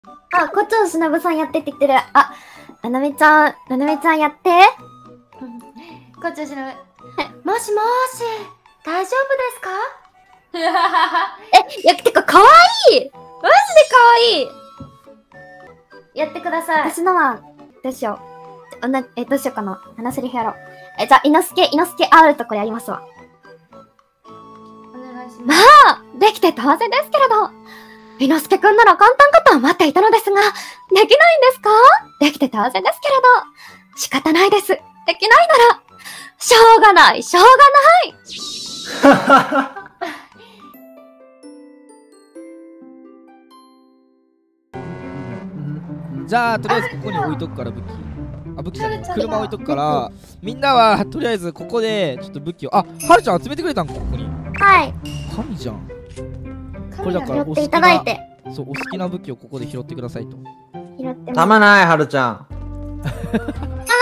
あ、こっちのしのぶさんやってって言ってる。あ、ななみちゃんやって。こっちのしのぶ。もしもーし、大丈夫ですか？いや、てか、かわいい！マジでかわいい！やってください。私のは、どうしよう。どうしようかな。話せる日やろう。じゃあ、いのすけ R とこれやりますわ。お願いします。まあ、できて当然ですけれど。いのすけくんなら簡単かと思っていたのですが、できないんですか？できて当然ですけれど。仕方ないです。できないなら、しょうがない。 じゃあとりあえずここに置いとくから武器。あ、武器じゃない、車置いとくから、みんなはとりあえずここでちょっと武器を。あ、はるちゃん集めてくれたんか、ここに。 はい。 神じゃん。これだからお好きな、そう、お好きな武器をここで拾ってくださいと。 拾ってます。 たまない、はるちゃん。 たまない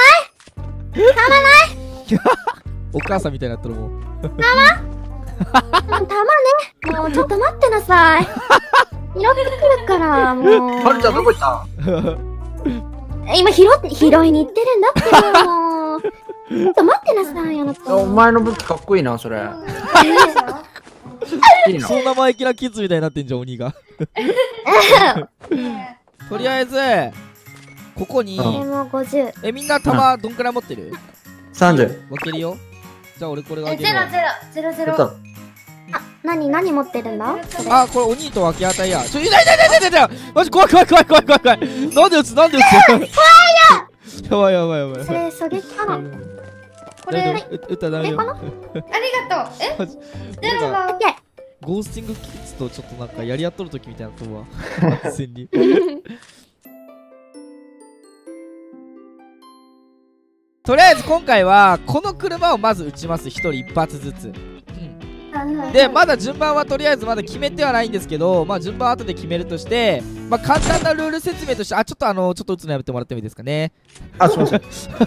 お母さんみたいになったらもう。 たまね。もうちょっと待ってなさい。拾ってくるから、もう。 はるちゃんどこ行った？ 今拾いに行ってるんだってもう。ちょっと待ってなさい、あなた。 お前の武器かっこいいな、それ。いいな。 そんな前キラキッズみたいになってんじゃん、鬼が。とりあえずここに、みんな弾どんくらい持ってる ？30。 分けるよ。じゃあ俺これがあげる。 0。あ、何持ってるんだ？ あ、これお兄と分け与えや。痛いマジ怖い。なんで撃つ怖いよ。やばい。 それ狙撃かな？これ撃ったらダメよ。 ありがとう。ゼロがゴースティングキッズとちょっとなんかやり合っとる時みたいなと思うわ。完全に。とりあえず今回はこの車をまず撃ちます。1人1発ずつ。でまだ順番はとりあえずまだ決めてはないんですけど、まあ順番は後で決めるとして、まあ簡単なルール説明として、ちょっと打つのやめてもらってもいいですかね。 あ、すいません。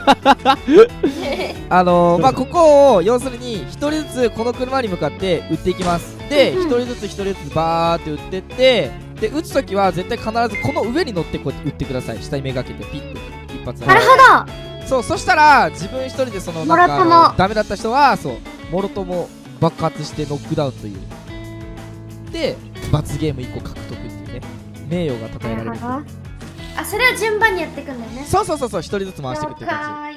まあここを要するに1人ずつこの車に向かって撃っていきます。で1人ずつバーって撃ってって、で撃つ時は絶対必ずこの上に乗ってこうやって撃ってください。下にめがけてピッて一発。 なるほど。 そう、そしたら自分一人でそのなんかダメだった人はそうもろとも爆発してノックダウンというで罰ゲーム1個獲得っていうね、名誉が称えられる。 あ、それは順番にやっていくんだよね。 そう1人ずつ回していくっていう感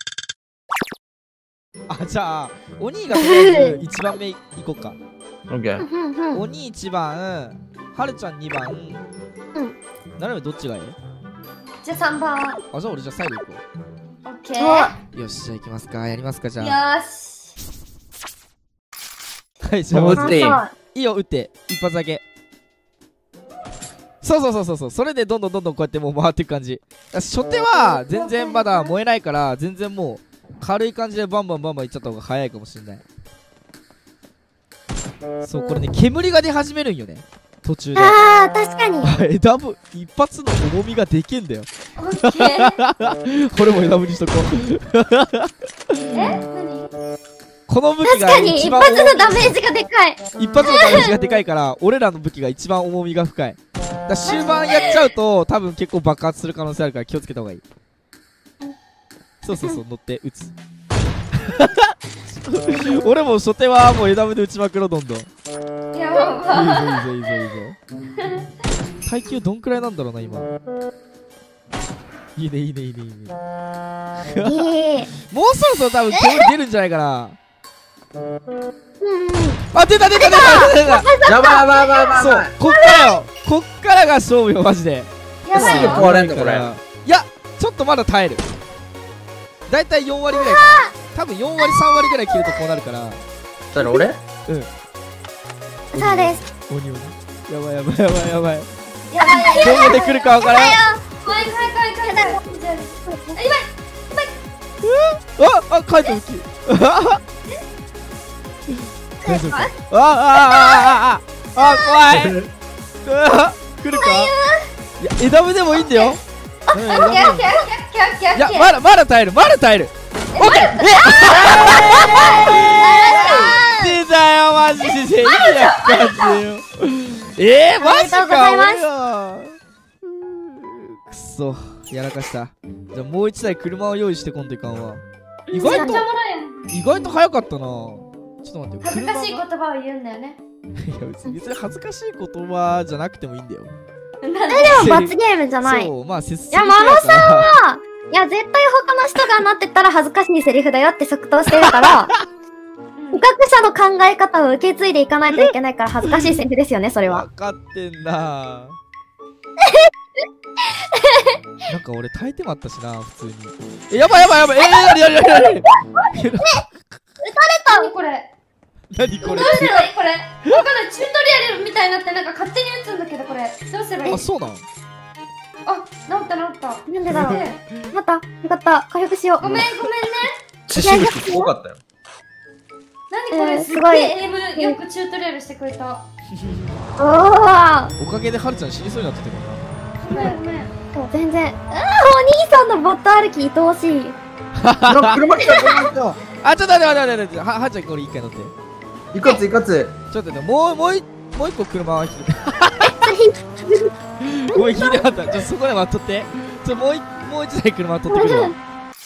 じ。じゃあお兄がとりあえず1番目いこうか。 オッケー。 お兄1番、はるちゃん2番。なるべどっちがいい？ じゃあ3番。 じゃあ俺サイド行こう。オッケー。 よし、じゃあ行きますか。やりますか、じゃあ。 よし。 はい、じゃあいいよ、撃って一発だけ。そうそれでどんどんこうやってもう回っていく感じ。初手は全然まだ燃えないから、全然もう軽い感じでバンバンいっちゃった方が早いかもしれない。そう、これね、煙が出始めるんよね、途中で。 確かに。 枝ぶ一発の重みがでけんだよ。これも枝ぶにしとこう。 何？ この武器が一発のダメージがでかい。 一発のダメージがでかいから俺らの武器が一番重みが深い。だ終盤やっちゃうと多分結構爆発する可能性あるから気をつけた方がいい。そう乗って撃つ。俺も初手はもう枝ぶで撃ちまくろ、どんどん。 やばいいぞ。耐久どんくらいなんだろうな今。いいね。もうそろそろ多分煙出るんじゃないかな。出た。 やばい。 そう、こっからが勝負よ、マジで。 やばいよ。 壊れんのこれ。 いや、ちょっとまだ耐える。だいたい4割ぐらいかな。多分4割3割ぐらい切るとこうなるから。 それ俺？ そうです。 鬼。やばい。どこで来るかわからん。 怖い。 帰った武器。大丈夫か？怖い。来るか？いや、枝ぶでもいいんだよ。いや、まだ耐える。オッケー。出たよ、マジで。最悪感じよ。マジか。 くそやらかした。じゃあもう一台車を用意してこんといかんわ。意外と早かったな。ちょっと待って。 恥ずかしい言葉を言うんだよね。 いや別に恥ずかしい言葉じゃなくてもいいんだよ。 でも罰ゲームじゃない。 そうまあいやマロさんはいや絶対他の人がなってたら恥ずかしいセリフだよって即答してるから捕獲者の考え方を受け継いでいかないといけないから恥ずかしいセリフですよねそれは。 分かってんな。なんか俺耐えてもあったしな普通に。やばいやばいやばい。や撃たれたこれ。 何これ。 どうすればいいこれ。わかんない。チュートリアルみたいになってなんか勝手に撃つんだけどこれ。どうすればいい。 あそうなん。 あ、治った治った。なんでだろう。また、よかった。回復しよう。ごめんね。 知識すごかったよ。 何これ、すごいエイムよくチュートリアルしてくれた。おかげではるちゃん死にそうになってたからな。ごめん。全然。お兄さんのボット歩き愛おしい。 車来た、車来た。 あ、ちょっと待って。はるちゃんこれ一回乗って。 いかついかつ。 ちょっとね、もう一個車は引いて。ごめん、引いてなかった。そこで待っとって。もう一台車取ってくるわ。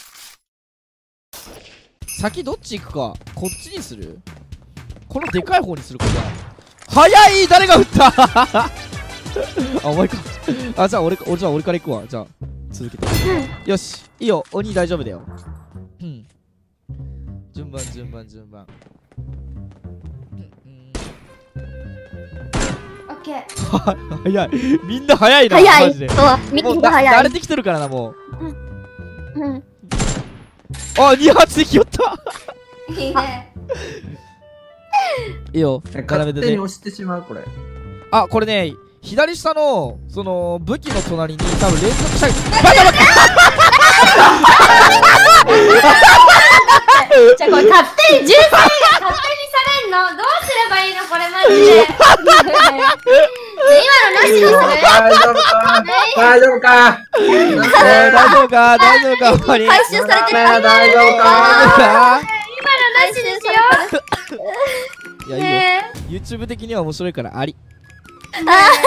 先どっち行くか。こっちにする？このでかい方にするかじゃあ。早い！誰が撃ったあ、お前か。あ、じゃあ俺から行くわ。じゃあ、続けて。よし。いいよ。鬼大丈夫だよ。うん。順番。 オッケー。 早い。みんな早いな。 早い。 マジで。 ミキが早い。 慣れてきてるからな、もう。あ、2発できよった。 いいね。 いいよ。 勝手に押してしまう、これ。 あ、これね、左下の、その、武器の隣に多分連続射撃。 じゃあこれ勝手に銃声が勝手にされんのどうすればいいのこれマジで。今のなしにする？ 大丈夫か大丈夫か回収されてる。 大丈夫か今のなしですよ。 いや、いいよ。YouTube 的には面白いからあり。 本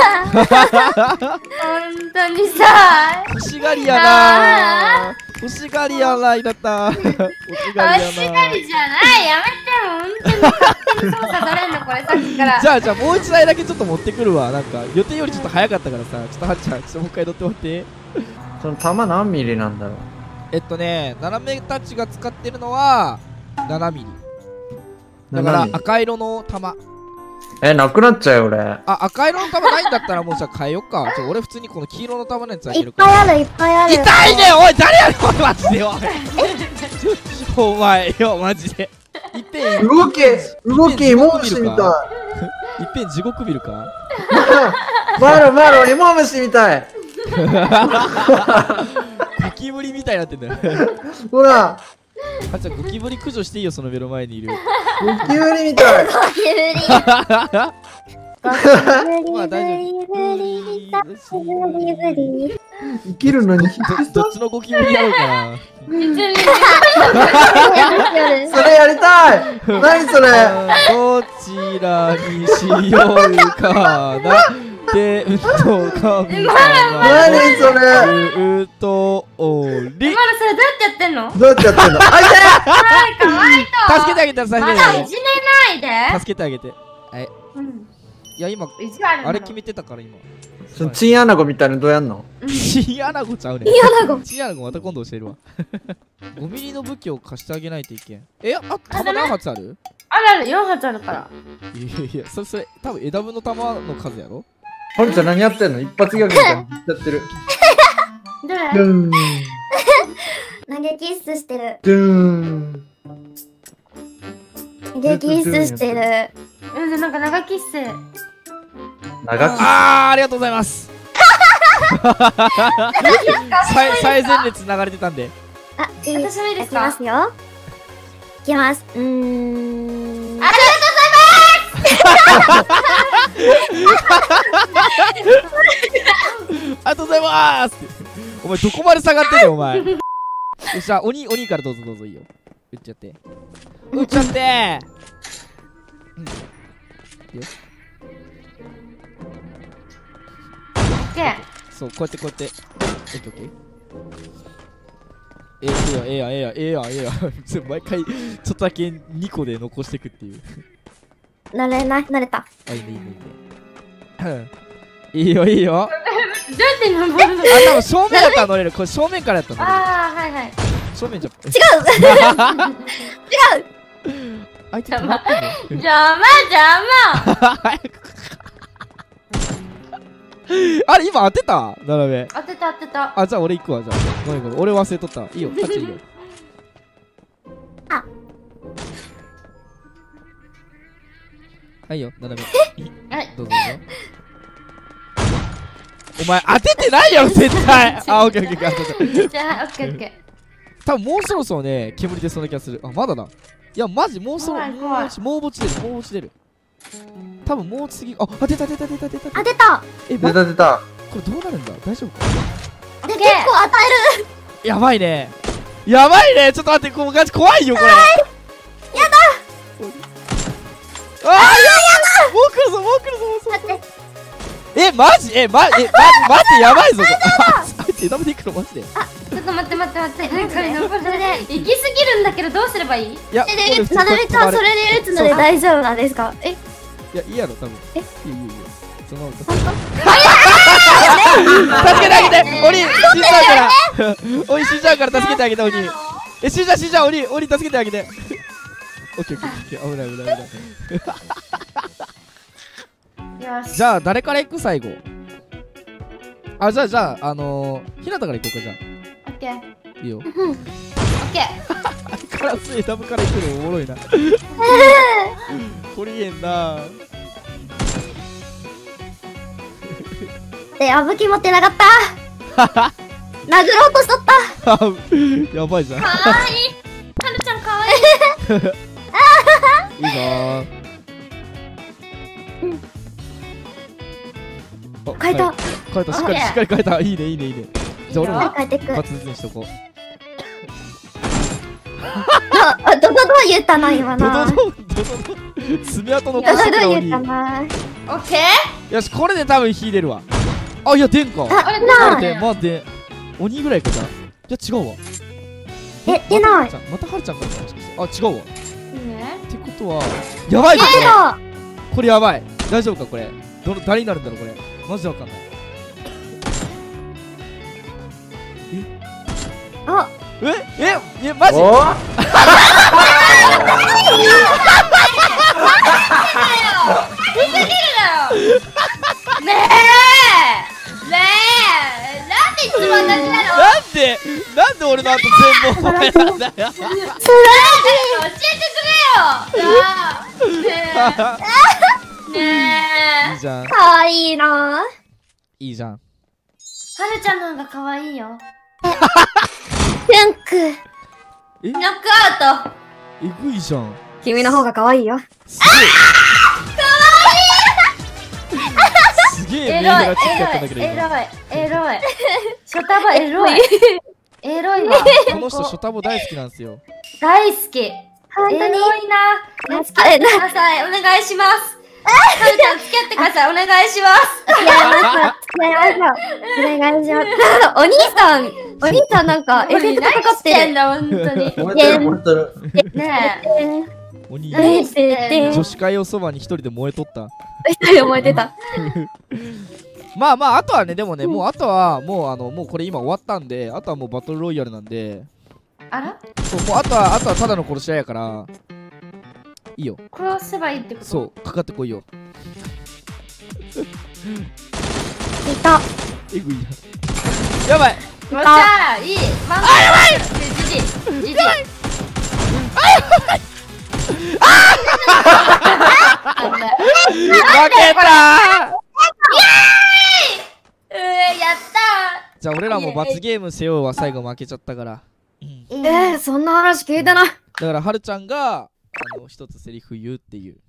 当にさ。 欲しがりやな。欲しがりやな、いだった。欲しがりじゃない。やめてよ。本当に勝手に操作されんのこれさっきから。 じゃあもう一台だけちょっと持ってくるわ。なんか予定よりちょっと早かったからさ。ちょっとはっちゃん、ちょっともう一回乗ってもらって。 その弾何ミリなんだろう。 斜めたちが使ってるのは7ミリ。だから赤色の弾。 なくなっちゃうよ俺。 あ、赤色の弾ないんだったらもうじゃあ変えよっか。俺普通にこの黄色の弾のやつあげるから。いっぱいある。 痛いね。おい誰やねんおいマジでよ。お前よマジで。いっぺん動け芋虫みたい。 いっぺん地獄見るか。 マロ芋虫みたい。 ゴキブリみたいになってんだよ。 ほら。 はちゃんゴキブリ駆除していいよ。その目の前にいるゴキブリみたい。 ゴキブリ。 まあ大丈夫。 生きるのにどっちのゴキブリやろうかな。 それやりたい。何それ。 どちらにしようかな。で、神様。 何それ。 おり。 今のそれどうやってやってんの？ どうやってやってんの？あいて。かわいそう。 助けてあげたらまだいじめないで。 助けてあげて。はい。いや今あれ決めてたから今。 そのチンアナゴみたいなのどうやんの？ チンアナゴちゃうね。チンアナゴまた今度教えるわ。5ミリの武器を貸してあげないといけん。弾何発ある？ ある4発あるから。 いやそれ多分枝分の弾の数やろ？ はるちゃん何やってんの？一発ギャグみたいに言っちゃってる。 投げキッスしてる。投げキッスしてる。なんか長キッス。 ありがとうございます。最前列流れてたんで。 私もいいですか？いきますよ。いきます。ありがとうございます。 ありがとうございます。お前どこまで下がってんのお前。よっしゃ鬼からどうぞいいよ。撃っちゃって。撃っちゃって。 そう、こうやってこうやって。オッケーオッケー。ええやん、ええやん、ええやん、ええやん、ええやん。毎回、ちょっとだけ2個で残していくっていう。 慣れない、慣れた。 あ、いいね、いいね、いいね。いいよ、いいよ。 どうやって登るの？ あ、多分正面だったら乗れる。これ正面からやったの。 ああ、はいはい。 正面じゃ。 違う違う相手止まってんの？ 邪魔邪魔。 あれ、今当てた？斜め。 当てた当てた。 あ、じゃあ俺行くわ、じゃあ。ごめんごめん。俺忘れとった。いいよ、タッチいいよ。 あ。 はいよ、斜め。 はい。 どうぞどうぞ。お前当ててないやろ、絶対。あ、オッケーオッケー、当てた。 じゃあ、オッケーオッケー。 多分もうそろそろね、煙出そうな気がする。あ、まだだ。いや、マジもうそろ、 怖い怖いもうぼち出る、もうぼち出る。多分もう次、あ、出た出た出た出た。 あ、出た。 え、 出た出た。 これどうなるんだ？大丈夫か？ で、結構与える。 やばいね。やばいね。ちょっと待って、こうガチ怖いよ、これ。やだ。あー、やだ。もう来るぞ、もう来るぞ、もう来るぞ。 待って。 え、マジ？待って、やばいぞ、これ。あいつ枝で行くの、マジで。 ちょっと待って待って待って。なんか登るね。行きすぎるんだけど、どうすればいい？ いや、 なるみちゃん、それで打つので大丈夫なんですか？え、 いや、いいやろ、多分。いいよ、いいよ、いいよ。そのまま。助けてあげて、鬼、死んじゃうから。鬼死んじゃうから、助けてあげて、鬼。え、死んじゃう、鬼、助けてあげて。オッケー、オッケー、危ない、危ない、危ない。 よし。 じゃあ、誰から行く、最後。あ、じゃあ、ひなたから行こうか、じゃオッケー。 あ。いいよ。 オッケー。 カラス枝ぶから行くのおもろいな。こりえんな。 で、あぶき持ってなかった。殴ろうとしとった。 やばいじゃん。 かわいい。はるちゃんかわいい。 いいなぁ。 変えた。 変えた、しっかり変えた。いいね、いいね、いいね。じゃあ俺も変えていく。 一発ずつにしとこう。 ドドド言ったな、今な。 ドド爪痕残ドドしてたド言った鬼。 な。 オッケー。 よし、これで多分火出るわ。あ、いや、出んか。 あ、 あれな待って、待って。鬼ぐらいかじゃあ。いや、違うわ。 え、出ない。 またはるちゃんかな。あ、違うわ。 いいね。 ってことは、やばいぞ、これ。 だ。 これやばい。大丈夫か、これ。誰になるんだろう、これ。マジでわかんない。 あ、 マジおーねえ、なんでいつも同じなの？ なんで俺の後全部お前なんだよ。 教えてくれよ。ねえ。 いいじゃん。 かわいいな。 いいじゃん。 はるちゃんの方が可愛いよ。 ピンク。 え、 ノックアウト。 えぐいじゃん。 君の方がかわいいよ。 すげえエロい、 メールがちっちゃかったんだけど今。 エロい、エロい。ショタボエロい。エロいわ。 この人ショタボ大好きなんですよ。 大好き。エ本当にロいな。付き合ってください。お願いします。はるちゃん付き合ってください。お願いします。 いや、お願いします。お兄さんなんか、エフェクトかかってる。 んだ、本当に。 燃えてる燃えてる。 ね鬼え。何してん女子会をそばに一人で燃えとった。 一人で燃えてた。 まああとはね、でもね、もうあとはもうこれ今終わったんで、あとはもうバトルロイヤルなんで、 あらそう、もうあとはただの殺し合いやからいいよ。 殺せばいいってこと？ そうかかってこいよ。 いた。 えぐいやばい。 よっしゃーいい漫画やばいじじやばい負けたやったじゃあ俺らも罰ゲームせようは最後負けちゃったから。 そんな話聞いてない。 だからはるちゃんが一つセリフ言うっていう。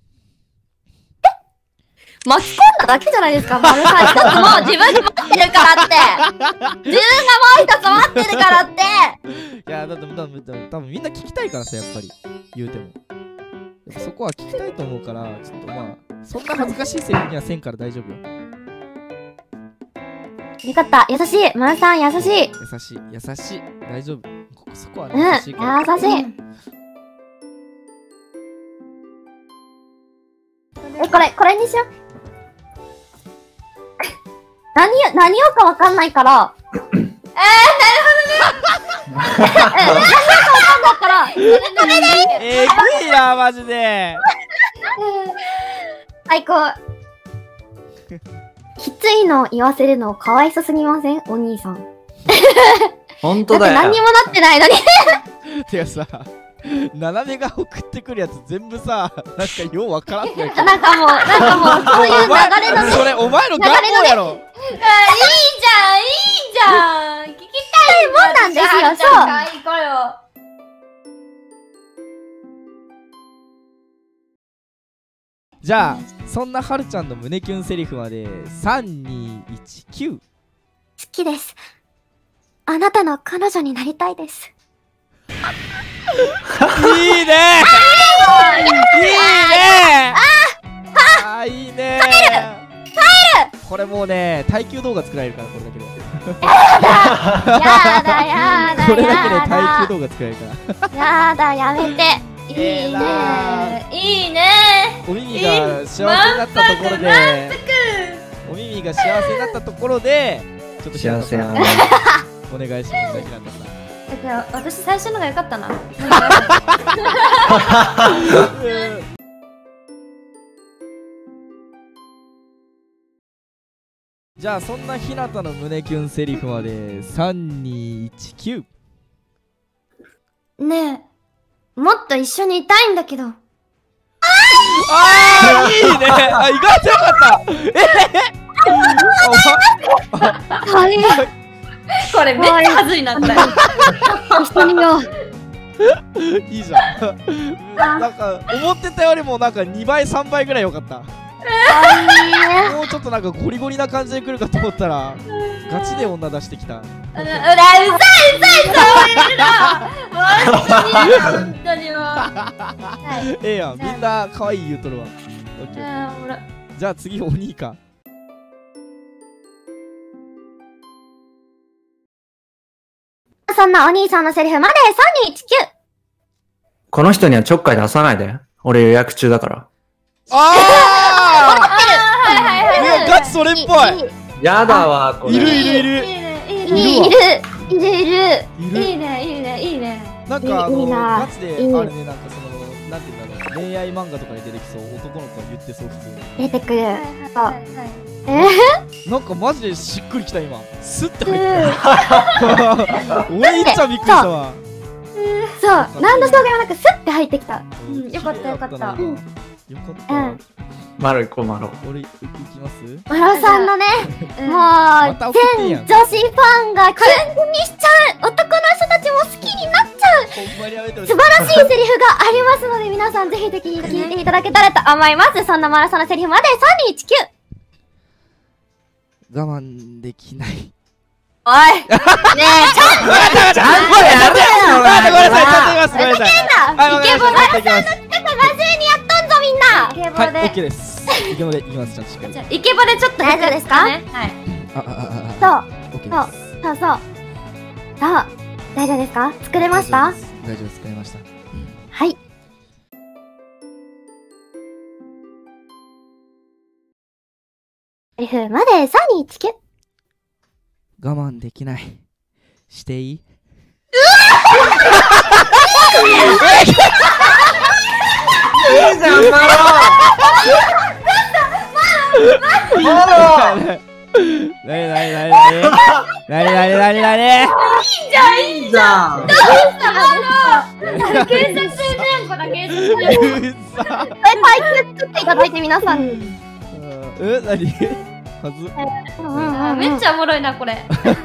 巻き込んだだけじゃないですか、丸さん一つも自分が待ってるからって。自分がもう一つ待ってるからって。 いやだって多分みんな聞きたいからさ、やっぱり言うてもやっぱそこは聞きたいと思うから、ちょっとまあそんな恥ずかしいセリフにはせんから大丈夫よ。 よかった。優しい。まるさん、優しい。 優しい。優しい。大丈夫。そこはね、優しいから。 優しい。これにしよう。何言うかわかんないから。なるほどね。何言うかわかんないから。これでいい。 ぐいな、マジで。 最高。きついの言わせるのかわいそすぎません？お兄さん。 ほんとだよ。 何にもなってないのに。 てかさ、斜めが送ってくるやつ全部さ、なんかようわからんやけど。 なんかもう、そういう流れのね。 それ、お前の願望やろ。 いいじゃん。聞きたいもんなんですよ、そう。 じゃあ、そんなはるちゃんの胸キュンセリフまで、3、2、1、9。 好きです。あなたの彼女になりたいです。 いいねいいねこれもうね、耐久動画作られるから、これだけで。 やだこれだけで耐久動画作られるから。 やだ、やめて。 いいね。いいね。 お耳が幸せになったところで、お耳が幸せになったところで、ちょっと幸せやな。 お願いします、ひなたさん。 私最初のが良かったな。 じゃあそんなひなたの胸キュンセリフまで3、2、1、9。 ねえ、もっと一緒にいたいんだけど。 いいね。あ、意外とよかった。 かわいい。 これめっちゃはずいな、これ。 一緒にいよう。いいじゃん。なんか思ってたよりもなんか2倍3倍ぐらいよかった。もうちょっとなんかゴリゴリな感じで来るかと思ったらガチで女出してきた。 うざいそういうの。本当にもう。 ええやん、みんな可愛い言うとるわ。じゃあ次お兄か。 そんなお兄さんのセリフまで3、2、1、9。 この人にはちょっかい出さないで。俺予約中だから。 いや、ガチそれっぽい。 やだわ、これ。 いる。 いいね。 なんかガチであれね、なんかそのなんていうんだろう、恋愛漫画とかに出てきそう、男の子が言ってそう、普通に出てくる。 なんかマジでしっくりきた今。スッて入ってた。俺いっちゃびっくりしたわ。 そう、何の障害もなくスッて入ってきた。 よかったよかった。 よかった。 マロ行こう、マロ。 俺行きます。 マロさんのね、もう全女子ファンがキュンにしちゃう、男の人たちも好きになっちゃう素晴らしいセリフがありますので、皆さんぜひぜひ聞いていただけたらと思います。そんなマロさんのセリフまで3、2、1、9。 我慢できない。 おいねえ、ちゃんとやってよ。ごめんなさい、ちゃんと言います。ごめんなさい。 イケボマロさんの企画がついにやっとんぞ、みんな。 はい、オッケーです。イケボでいきます、ちゃんとしっかり。 イケボでちょっと大丈夫ですか？はい。そう。大丈夫ですか？作れました？ 大丈夫です、作れました。 はい。セリフまで3、2、1、9。 我慢できない。していい？ いいじゃん、マロ。 いいじゃん。 どうしたの？警察連呼だ、警察連呼。 対決作っていただいて皆さんに。 何？ めっちゃおもろいな、これ。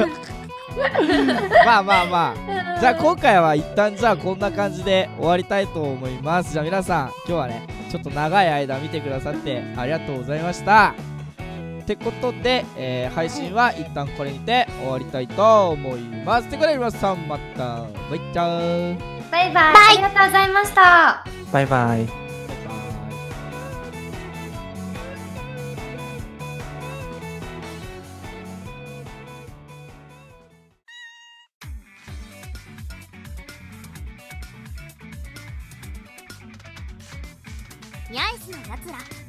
まあじゃあ今回は一旦じゃあこんな感じで終わりたいと思います。じゃあ皆さん今日はねちょっと長い間見てくださってありがとうございました。ってことで、配信は一旦これにて終わりたいと思います。ってことで皆さんまたバイチャー。 バイバイ。ありがとうございました。 バイバイ。 ニャイスなやつら。